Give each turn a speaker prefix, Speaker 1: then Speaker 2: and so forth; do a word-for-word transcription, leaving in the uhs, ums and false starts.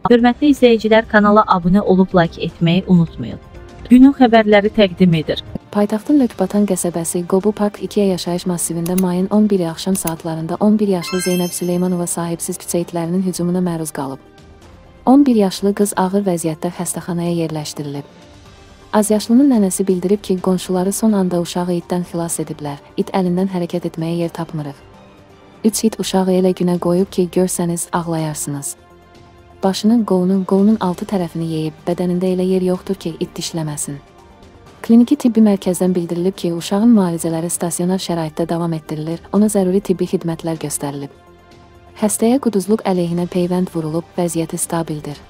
Speaker 1: Hörmətli izləyicilər, kanala abunə olub like etməyi unutmayın. Günün xəbərləri təqdim edir.
Speaker 2: Paytaxtın Lökbatan qəsəbəsi Qobu Park iki yaşayış massivində mayın on biri axşam saatlarında on bir yaşlı Zeynəb Süleymanova sahibsiz küçə itlərinin hücumuna məruz qalıb. on bir yaşlı qız ağır vəziyyətdə xəstəxanaya yerləşdirilib. Azyaşlının nənəsi bildirib ki, qonşuları son anda uşağı itdən xilas ediblər. İt əlindən hərəkət etməyə yer tapmırıq. Üç it uşağı elə günə qoyub ki, görsəniz ağlayarsınız. Başının, qolunun, qolunun altı tərəfini yeyib, bədənində elə yer yoxdur ki, it dişləməsin. Kliniki tibbi mərkəzdən bildirilib ki, uşağın müalicələri stasionar şəraitdə davam etdirilir, ona zəruri tibbi xidmətlər göstərilib. Xəstəyə quduzluq əleyhinə peyvənd vurulub, vəziyyəti stabildir.